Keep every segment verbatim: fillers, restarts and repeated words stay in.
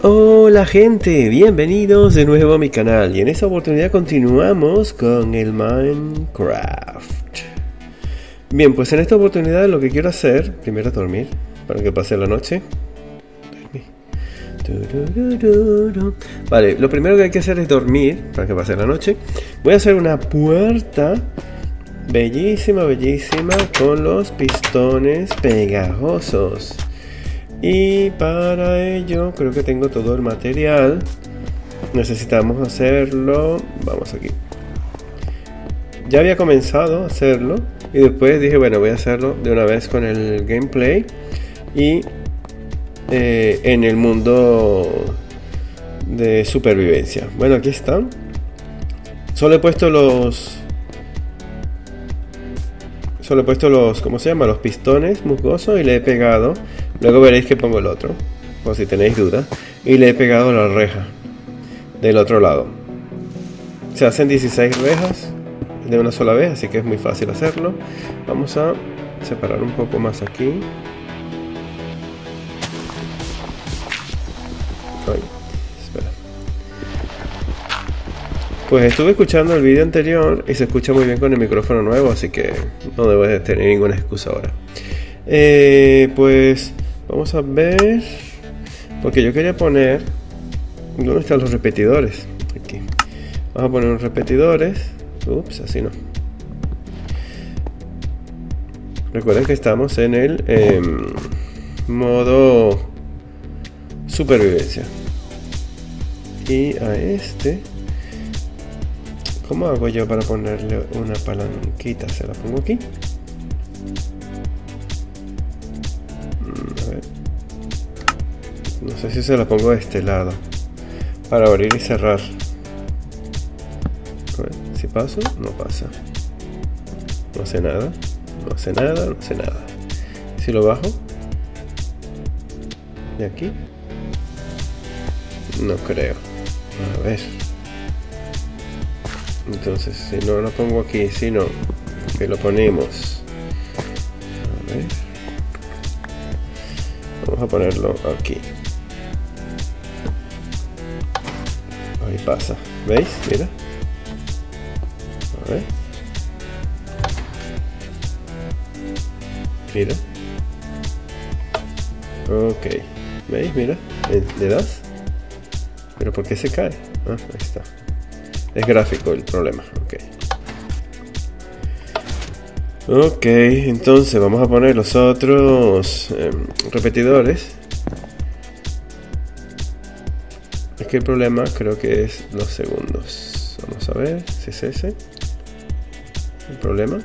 Hola gente, bienvenidos de nuevo a mi canal y en esta oportunidad continuamos con el Minecraft. Bien, pues en esta oportunidad lo que quiero hacer, primero dormir, para que pase la noche. Vale, lo primero que hay que hacer es dormir, para que pase la noche. Voy a hacer una puerta bellísima, bellísima, con los pistones pegajosos. Y para ello creo que tengo todo el material. Necesitamos hacerlo. Vamos aquí. Ya había comenzado a hacerlo y después dije, bueno, voy a hacerlo de una vez con el gameplay y eh, en el mundo de supervivencia. Bueno, aquí están. Solo he puesto los Solo he puesto los, ¿cómo se llama? Los pistones musgosos y le he pegado. Luego veréis que pongo el otro, por si tenéis dudas. Y le he pegado la reja del otro lado. Se hacen dieciséis rejas de una sola vez, así que es muy fácil hacerlo. Vamos a separar un poco más aquí. Ay, espera. Pues estuve escuchando el vídeo anterior y se escucha muy bien con el micrófono nuevo, así que no debo de tener ninguna excusa ahora. Eh, pues vamos a ver, porque yo quería poner, ¿dónde están los repetidores? Aquí. Vamos a poner unos repetidores. Ups, así no. Recuerden que estamos en el eh, modo supervivencia. Y a este, ¿cómo hago yo para ponerle una palanquita? Se la pongo aquí. A ver. No sé si se la pongo de este lado para abrir y cerrar. A ver, si paso, no pasa. No hace nada. No hace nada, no hace nada. Si lo bajo de aquí, no creo. A ver. Entonces, si no lo pongo aquí, sino que lo ponemos. A ver. Vamos a ponerlo aquí. Ahí pasa. ¿Veis? Mira. A ver. Mira. Ok. ¿Veis? Mira. ¿Le das? ¿Pero por qué se cae? Ah, ahí está. Es gráfico el problema. Ok. Ok, entonces vamos a poner los otros eh, repetidores. Es que el problema creo que es los segundos. Vamos a ver si es ese el problema.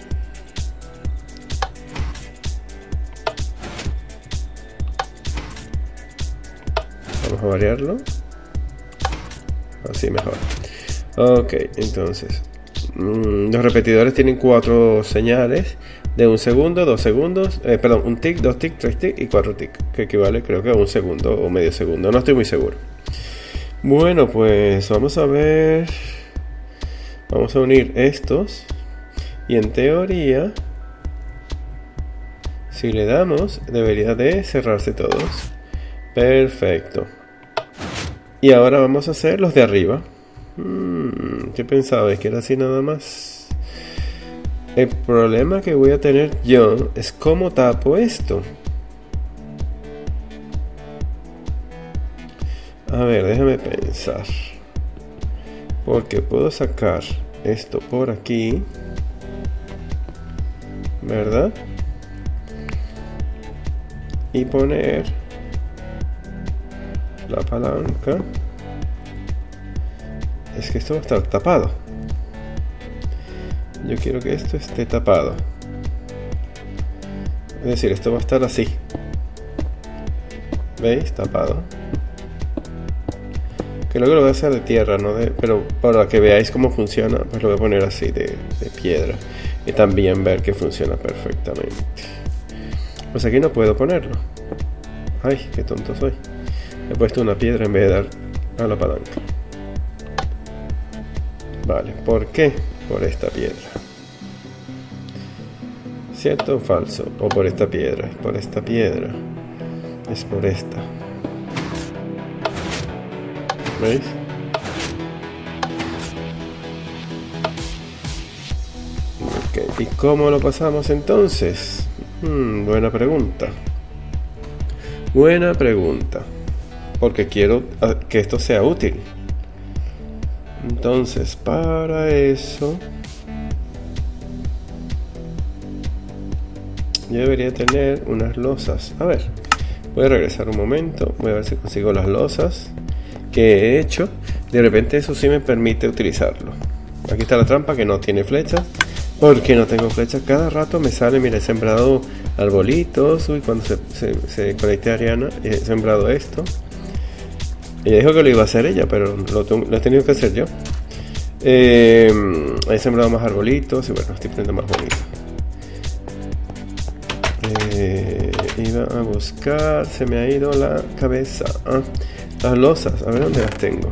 Vamos a variarlo. Así mejor. Ok, entonces mmm, los repetidores tienen cuatro señales de un segundo, dos segundos, eh, perdón, un tic, dos tic, tres tic y cuatro tic, que equivale creo que a un segundo o medio segundo, no estoy muy seguro. Bueno, pues vamos a ver, vamos a unir estos y en teoría, si le damos, debería de cerrarse todos. Perfecto. Y ahora vamos a hacer los de arriba. Hmm, ¿qué pensabais? ¿Que era así nada más? El problema que voy a tener yo es cómo tapo esto. A ver, déjame pensar. Porque puedo sacar esto por aquí, ¿verdad? Y poner la palanca. Es que esto va a estar tapado. Yo quiero que esto esté tapado. Es decir, esto va a estar así. ¿Veis? Tapado. Que luego lo voy a hacer de tierra, ¿no? De, pero para que veáis cómo funciona, pues lo voy a poner así de, de piedra. Y también ver que funciona perfectamente. Pues aquí no puedo ponerlo. Ay, qué tonto soy. He puesto una piedra en vez de dar a la palanca. Vale, ¿por qué? Por esta piedra. ¿Cierto o falso? O por esta piedra. Por esta piedra. Es por esta. ¿Veis? Ok, ¿y cómo lo pasamos entonces? Hmm, buena pregunta. Buena pregunta. Porque quiero que esto sea útil. Entonces, para eso yo debería tener unas losas. A ver, voy a regresar un momento. Voy a ver si consigo las losas que he hecho. De repente eso sí me permite utilizarlo. Aquí está la trampa que no tiene flechas. Porque no tengo flechas. Cada rato me sale, mira, he sembrado arbolitos. Uy, cuando se, se, se conecte a Ariana, he sembrado esto. Ella dijo que lo iba a hacer ella, pero lo, lo he tenido que hacer yo. Eh, he sembrado más arbolitos y bueno, estoy poniendo más bonito. Eh, iba a buscar, se me ha ido la cabeza. Ah, las losas, a ver dónde las tengo.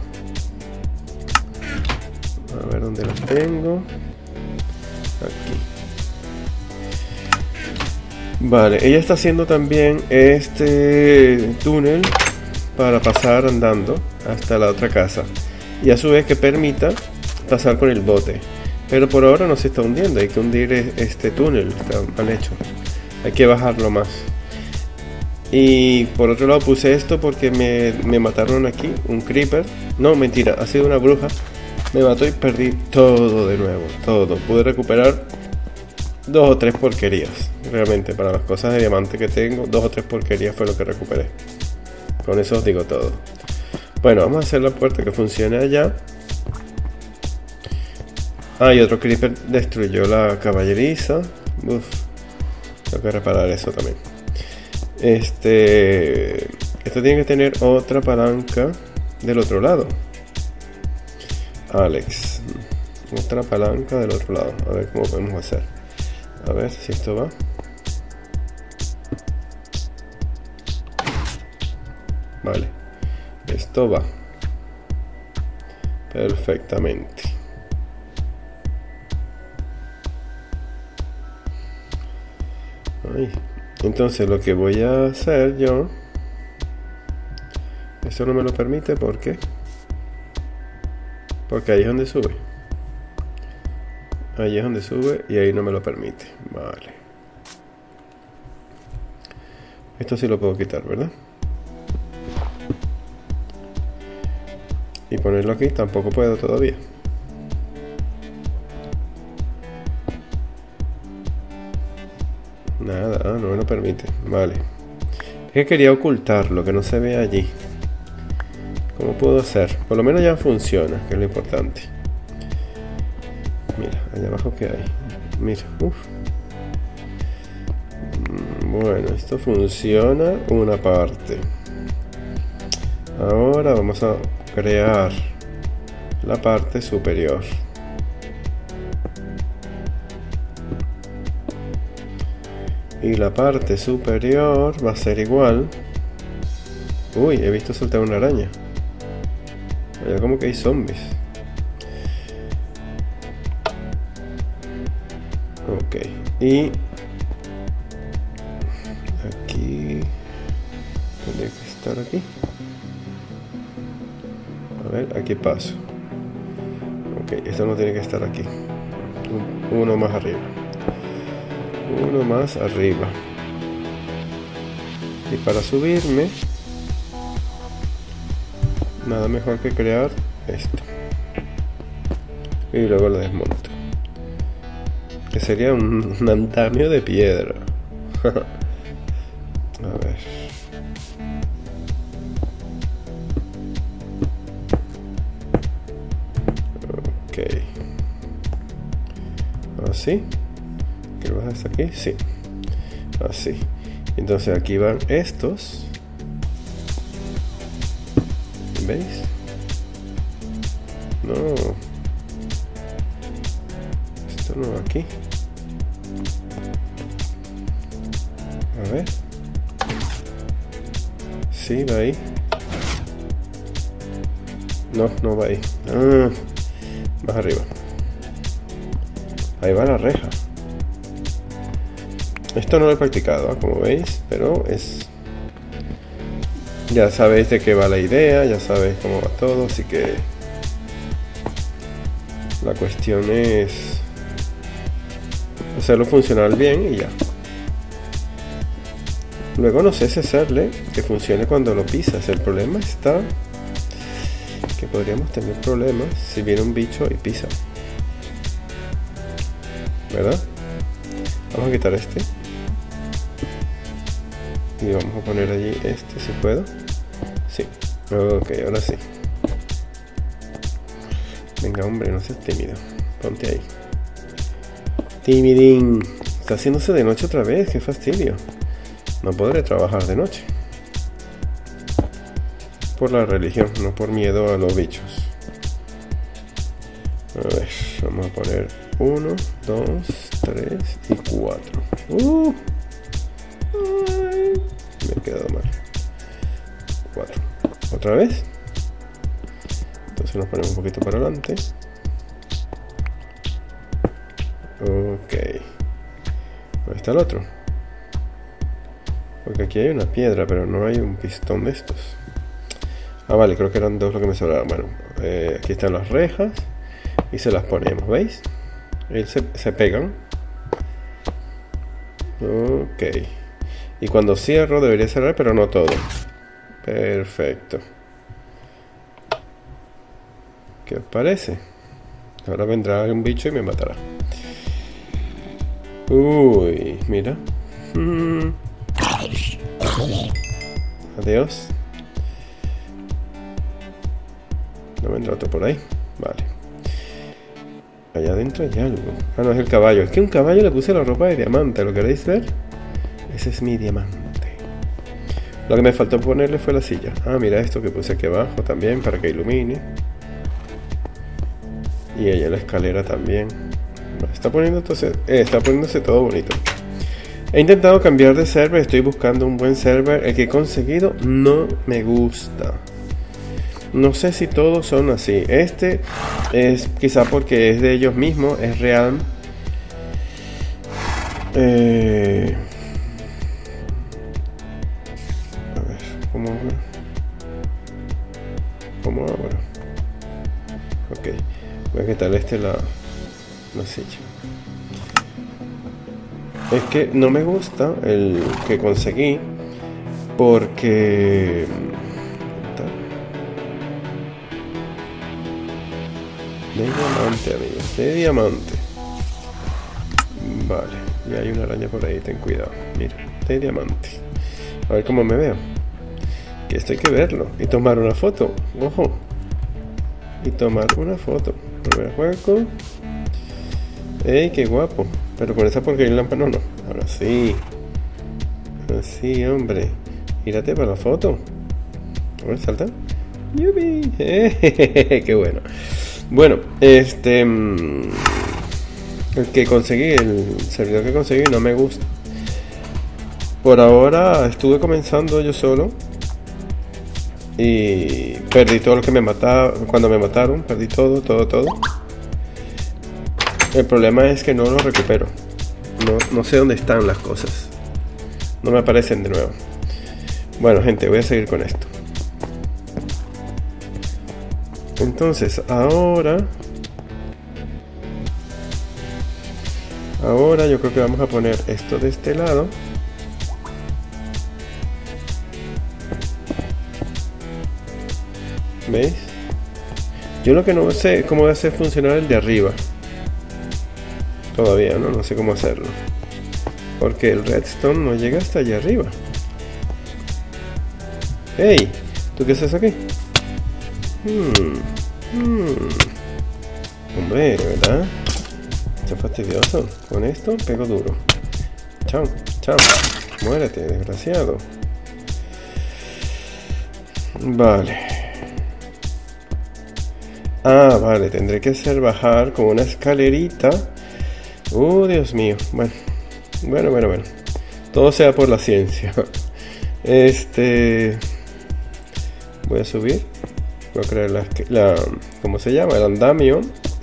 A ver dónde las tengo. Aquí. Vale, ella está haciendo también este túnel para pasar andando hasta la otra casa y a su vez que permita pasar con el bote, pero por ahora no se está hundiendo. Hay que hundir este túnel, está mal hecho, hay que bajarlo más. Y por otro lado puse esto porque me, me mataron aquí un creeper, no mentira, ha sido una bruja, me mató y perdí todo de nuevo, todo. Pude recuperar dos o tres porquerías, realmente para las cosas de diamante que tengo, dos o tres porquerías fue lo que recuperé. Con eso os digo todo. Bueno, vamos a hacer la puerta que funcione allá. Ah, y otro creeper destruyó la caballeriza. Uf, tengo que reparar eso también. Este... Esto tiene que tener otra palanca del otro lado. Alex. Otra palanca del otro lado. A ver cómo podemos hacer. A ver si esto va. Vale, esto va perfectamente. Ay. Entonces lo que voy a hacer yo, esto no me lo permite, ¿por qué? Porque ahí es donde sube. Ahí es donde sube y ahí no me lo permite. Vale. Esto sí lo puedo quitar, ¿verdad? Y ponerlo aquí tampoco puedo todavía. Nada, ah, no me lo permite. Vale. Es que quería ocultarlo, que no se vea allí. ¿Cómo puedo hacer? Por lo menos ya funciona, que es lo importante. Mira, allá abajo que hay. Mira, uff. Bueno, esto funciona una parte. Ahora vamos a crear la parte superior. Y la parte superior va a ser igual. Uy, he visto saltar una araña. Allá como que hay zombies. Ok, y aquí tendría que estar aquí. A ver, aquí paso. Ok, esto no tiene que estar aquí. Uno más arriba. Uno más arriba. Y para subirme, nada mejor que crear esto. Y luego lo desmonto. Que sería un, un andamio de piedra. A ver. Ok. Así. ¿Qué lo vas hasta aquí? Sí. Así. Entonces aquí van estos. ¿Veis? No. Esto no va aquí. A ver. Sí, va ahí. No, no va ahí. Ah, más arriba. Ahí va la reja. Esto no lo he practicado, ¿eh? Como veis, pero es Ya sabéis de qué va la idea, ya sabéis cómo va todo, así que la cuestión es hacerlo funcionar bien y ya. Luego no sé si hacerle que funcione cuando lo pisas. El problema está que podríamos tener problemas si viene un bicho y pisa, ¿verdad? Vamos a quitar este y vamos a poner allí este, si puedo. Sí, ok, ahora sí. Venga, hombre, no seas tímido, ponte ahí. Timidín. Está haciéndose de noche otra vez, qué fastidio. No podré trabajar de noche. Por la religión, no por miedo a los bichos. A ver, vamos a poner uno, dos, tres y cuatro. Uh, ay, me he quedado mal. cuatro. Otra vez. Entonces nos ponemos un poquito para adelante. Ok. ¿Dónde está el otro? Porque aquí hay una piedra, pero no hay un pistón de estos. Ah, vale, creo que eran dos lo que me sobraron. Bueno, eh, aquí están las rejas y se las ponemos, ¿veis? Y se, se pegan. Ok. Y cuando cierro debería cerrar, pero no todo. Perfecto. ¿Qué os parece? Ahora vendrá un bicho y me matará. Uy, mira. Mm. Adiós. No vendrá otro por ahí. Vale. Allá adentro hay algo. Ah, no, es el caballo. Es que un caballo le puse la ropa de diamante. ¿Lo queréis ver? Ese es mi diamante. Lo que me faltó ponerle fue la silla. Ah, mira esto que puse aquí abajo también para que ilumine. Y ella la escalera también. Está poniendo entonces, eh, está poniéndose todo bonito. He intentado cambiar de server, estoy buscando un buen server. El que he conseguido no me gusta. No sé si todos son así. Este es quizá porque es de ellos mismos, es real. Eh... A ver, ¿cómo ahora? ¿Cómo ahora? Ok, voy a quitarle este la, la silla. Es que no me gusta el que conseguí porque de diamante, amigos, de diamante. Vale, y hay una araña por ahí, ten cuidado. Mira, de diamante. A ver cómo me veo. Que esto hay que verlo y tomar una foto. Ojo. Y tomar una foto. Primer juego. ¡Ey, qué guapo! Pero con esa porquería en lámpara no, no. Ahora sí. Ahora sí, hombre. Gírate para la foto. A ver, salta. ¡Yupi! ¡Qué bueno! Bueno, este... El que conseguí, el servidor que conseguí no me gusta. Por ahora estuve comenzando yo solo. Y perdí todo lo que me mataba. Cuando me mataron, perdí todo, todo, todo. El problema es que no lo recupero. No, no sé dónde están las cosas. No me aparecen de nuevo. Bueno, gente, voy a seguir con esto. Entonces, ahora... Ahora yo creo que vamos a poner esto de este lado. ¿Veis? Yo lo que no sé es cómo voy a hacer funcionar el de arriba. Todavía, ¿no? No sé cómo hacerlo. Porque el redstone no llega hasta allá arriba. ¡Hey! ¿Tú qué haces aquí? Hmm. Hmm. Hombre, ¿verdad? Está fastidioso. Con esto pego duro. Chao, chao. Muérete, desgraciado. Vale. Ah, vale. Tendré que hacer bajar con una escalerita. Oh, Dios mío. Bueno, bueno, bueno, bueno. Todo sea por la ciencia. Este... Voy a subir. Voy a crear la... la ¿cómo se llama? El andamio.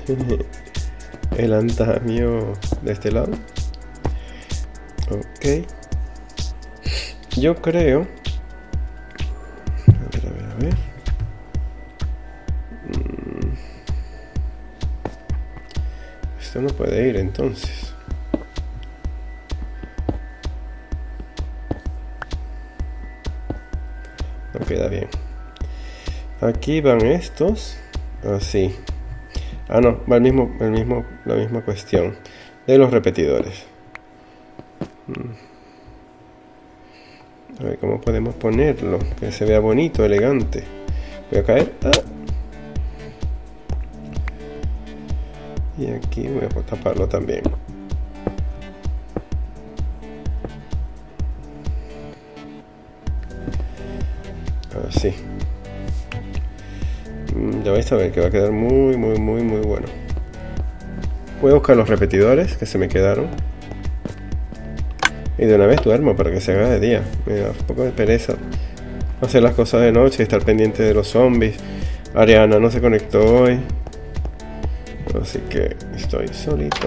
El andamio de este lado. Ok. Yo creo A ver. Mm. Esto no puede ir entonces. No queda bien. Aquí van estos. Así. Ah, no, va el mismo, el mismo, la misma cuestión de los repetidores. A ver cómo podemos ponerlo, que se vea bonito, elegante. Voy a caer. Ah. Y aquí voy a taparlo también. Así. Ya vais a ver que va a quedar muy, muy, muy, muy bueno. Voy a buscar los repetidores que se me quedaron. Y de una vez duermo para que se haga de día. Me da un poco de pereza hacer las cosas de noche y estar pendiente de los zombies. Ariana no se conectó hoy, así que estoy solito.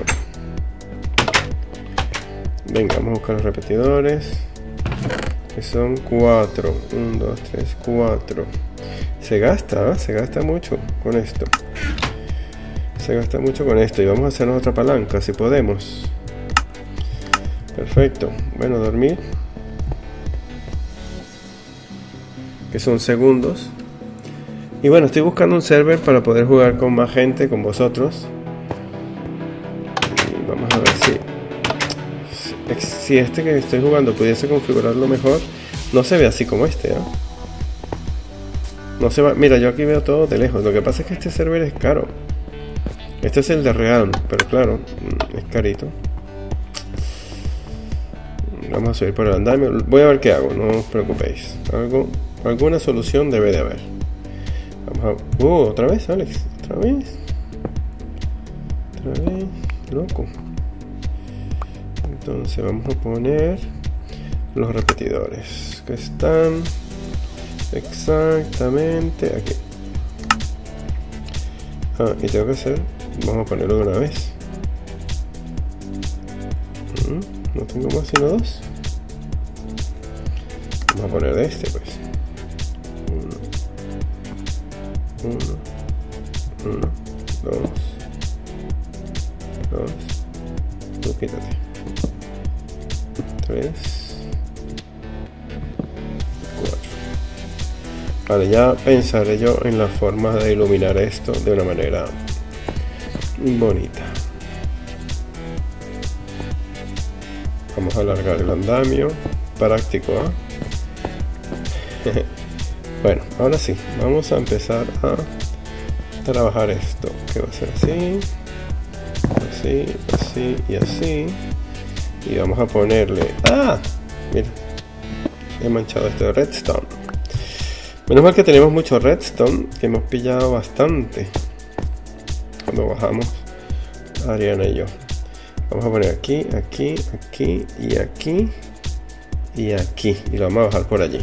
Venga, vamos a buscar los repetidores, que son cuatro. uno, dos, tres, cuatro. Se gasta, ¿eh? Se gasta mucho con esto. Se gasta mucho con esto. Y vamos a hacernos otra palanca si podemos. Perfecto. Bueno, dormir, que son segundos. Y bueno, estoy buscando un server para poder jugar con más gente, con vosotros. Y vamos a ver si Si este que estoy jugando pudiese configurarlo mejor. No se ve así como este, ¿eh? No se va. Mira, yo aquí veo todo de lejos. Lo que pasa es que este server es caro. Este es el de Realm, pero claro, es carito. Vamos a subir por el andamio. Voy a ver qué hago, no os preocupéis. Algo, alguna solución debe de haber. Vamos a... Uh, otra vez, Alex. Otra vez. Otra vez. Loco. Entonces vamos a poner los repetidores que están exactamente aquí. Ah, y tengo que hacer... Vamos a ponerlo de una vez. No tengo más sino dos. Vamos a poner de este, pues. Uno, uno, uno, dos, dos. Tú quítate. Tres, cuatro. Vale, ya pensaré yo en la forma de iluminar esto de una manera bonita. Vamos a alargar el andamio. Práctico, ¿eh? Bueno, ahora sí, vamos a empezar a trabajar esto, que va a ser así, así, así y así. Y vamos a ponerle... ¡Ah! Mira, he manchado esto de redstone. Menos mal que tenemos mucho redstone, que hemos pillado bastante cuando bajamos, Ariana y yo. Vamos a poner aquí, aquí, aquí y aquí y aquí. Y lo vamos a bajar por allí.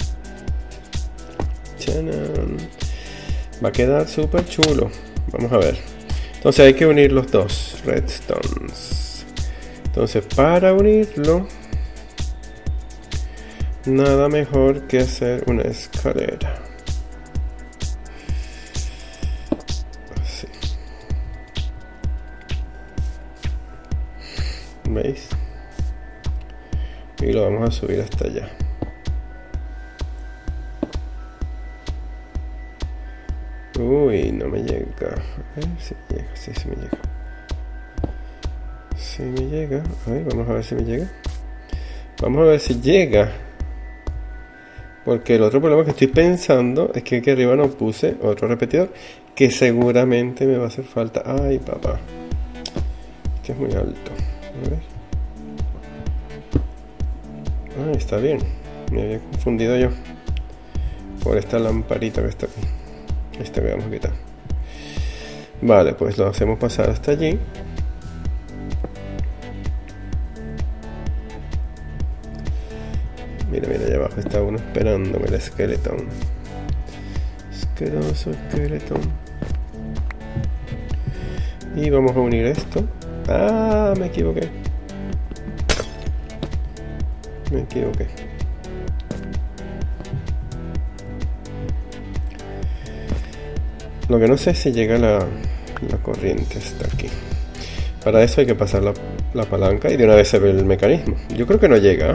¡Chanan! Va a quedar súper chulo. Vamos a ver. Entonces hay que unir los dos redstones. Entonces para unirlo, nada mejor que hacer una escalera. Así. ¿Veis? Y lo vamos a subir hasta allá. Uy, no me llega. A ver si me llega, sí, sí me llega. Si me llega. A ver, vamos a ver si me llega. Vamos a ver si llega. Porque el otro problema que estoy pensando es que aquí arriba no puse otro repetidor que seguramente me va a hacer falta. Ay, papá. Que es muy alto. A ver. Ah, está bien. Me había confundido yo por esta lamparita que está aquí. Esta que vamos a quitar. Vale, pues lo hacemos pasar hasta allí. Mira, mira, allá abajo está uno esperándome, el esqueletón. Asqueroso esqueletón. Y vamos a unir esto. Ah, me equivoqué. Me equivoqué. Lo que no sé es si llega la, la corriente hasta aquí. Para eso hay que pasar la, la palanca y de una vez se ve el mecanismo. Yo creo que no llega.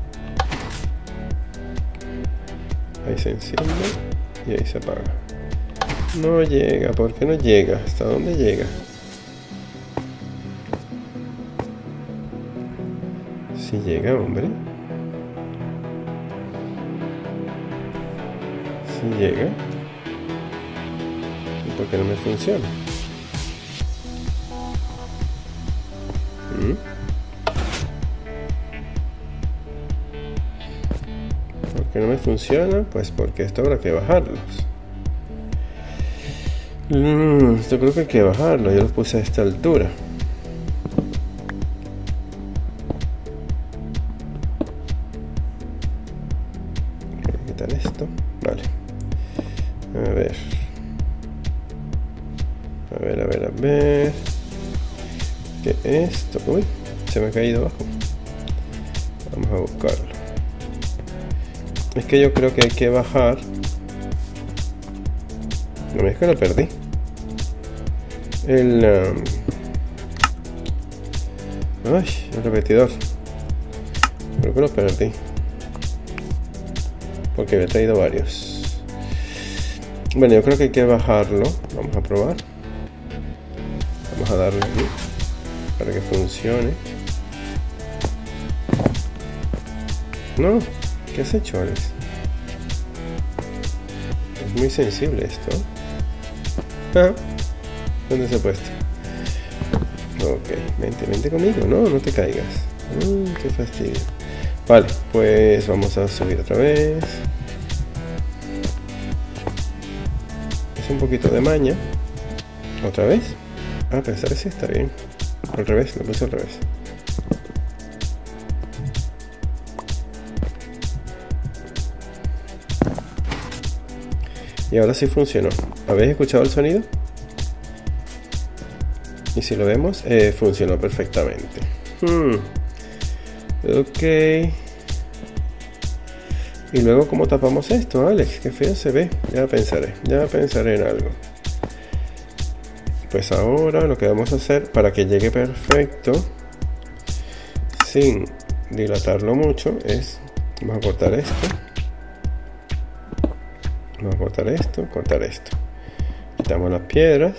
Ahí se enciende y ahí se apaga. No llega, ¿por qué no llega? ¿Hasta dónde llega? Si llega, hombre. Si llega. ¿Y por qué no me funciona? ¿Mm? ¿Por qué no me funciona? Pues porque esto habrá que bajarlos. Mm, esto creo que hay que bajarlo. Yo lo puse a esta altura. Voy a quitar esto. Vale. A ver. A ver, a ver, a ver. ¿Qué es esto? Uy, se me ha caído abajo. Vamos a buscarlo. Es que yo creo que hay que bajar. No, es que lo perdí. El... Um... Ay, el repetidor. Creo que lo perdí. Porque había traído varios. Bueno, yo creo que hay que bajarlo. Vamos a probar. Vamos a darle aquí para que funcione. No, ¿qué has hecho, Alex? Es muy sensible esto. Ah, ¿dónde se ha puesto? Ok, vente, vente conmigo. No, no te caigas. Mm, qué fastidio. Vale, pues vamos a subir otra vez. Es un poquito de maña. Otra vez. Ah, pensar que sí está bien. Al revés, lo puse al revés. Y ahora sí funcionó. ¿Habéis escuchado el sonido? Y si lo vemos, eh, funcionó perfectamente. Hmm. Ok. Y luego, ¿cómo tapamos esto, Alex? Qué feo se ve. Ya pensaré, ya pensaré en algo. Pues ahora lo que vamos a hacer para que llegue perfecto, sin dilatarlo mucho, es... Vamos a cortar esto. Vamos a cortar esto, cortar esto. Quitamos las piedras.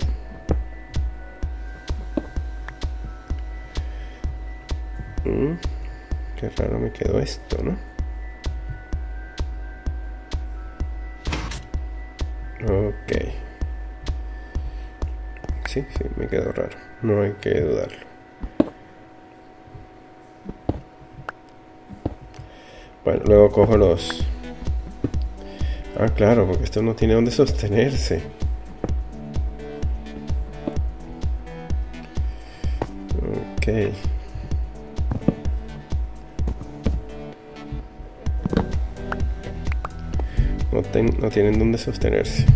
Mm, qué raro me quedó esto, ¿no? Ok. Sí, sí, me quedó raro. No hay que dudarlo. Bueno, luego cojo los... Ah, claro, porque esto no tiene donde sostenerse. Ok. No, ten, no tienen donde sostenerse.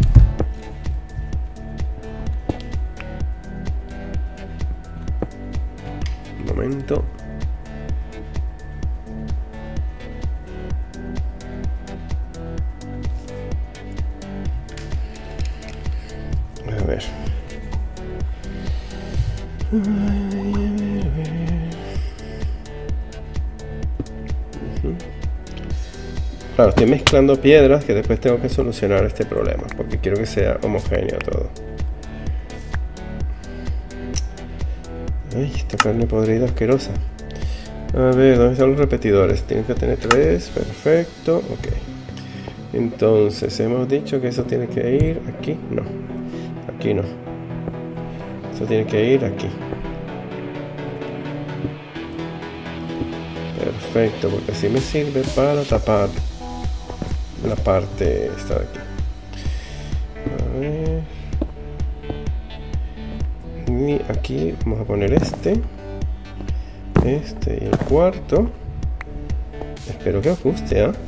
Un momento. A ver. Claro, estoy mezclando piedras que después tengo que solucionar este problema porque quiero que sea homogéneo todo. Ay, esta carne podrida asquerosa. A ver, ¿dónde están los repetidores? Tienen que tener tres, perfecto, ok. Entonces, hemos dicho que eso tiene que ir aquí, no, aquí no. Eso tiene que ir aquí. Perfecto, porque así me sirve para tapar la parte esta de aquí. A ver. Y aquí vamos a poner este. Este y el cuarto. Espero que os guste, ¿eh?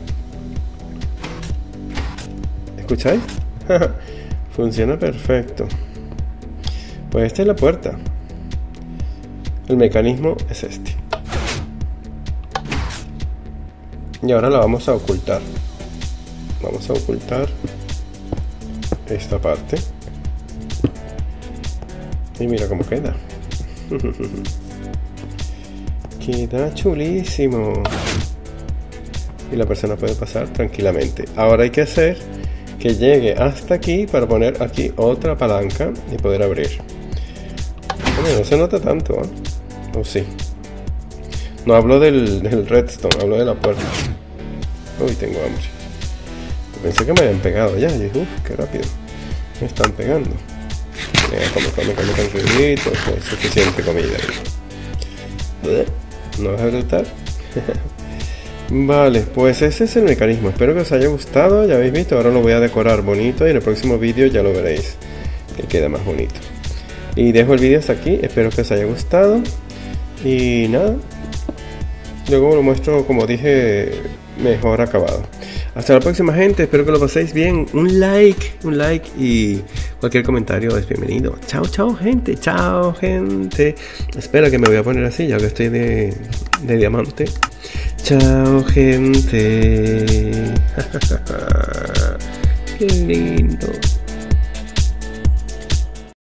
¿Escucháis? Funciona perfecto. Pues esta es la puerta. El mecanismo es este. Y ahora la vamos a ocultar. Vamos a ocultar esta parte. Y mira cómo queda. Queda chulísimo. Y la persona puede pasar tranquilamente. Ahora hay que hacer que llegue hasta aquí para poner aquí otra palanca y poder abrir. Bueno, no se nota tanto, ¿eh? ¿O sí? No hablo del, del redstone, hablo de la puerta. Uy, tengo hambre. Pensé que me habían pegado ya. Y dije, uff, qué rápido. Me están pegando. Venga, come, come, come con ruidito. Pues suficiente comida. ¿No vas a gustar? Vale, pues ese es el mecanismo. Espero que os haya gustado. Ya habéis visto, ahora lo voy a decorar bonito. Y en el próximo vídeo ya lo veréis, que queda más bonito. Y dejo el vídeo hasta aquí. Espero que os haya gustado. Y nada, luego lo muestro, como dije, mejor acabado. Hasta la próxima, gente. Espero que lo paséis bien. Un like, un like y cualquier comentario es bienvenido. Chao, chao, gente. Chao, gente. Espera, que me voy a poner así, ya que estoy de, de diamante. Chao, gente. Qué lindo.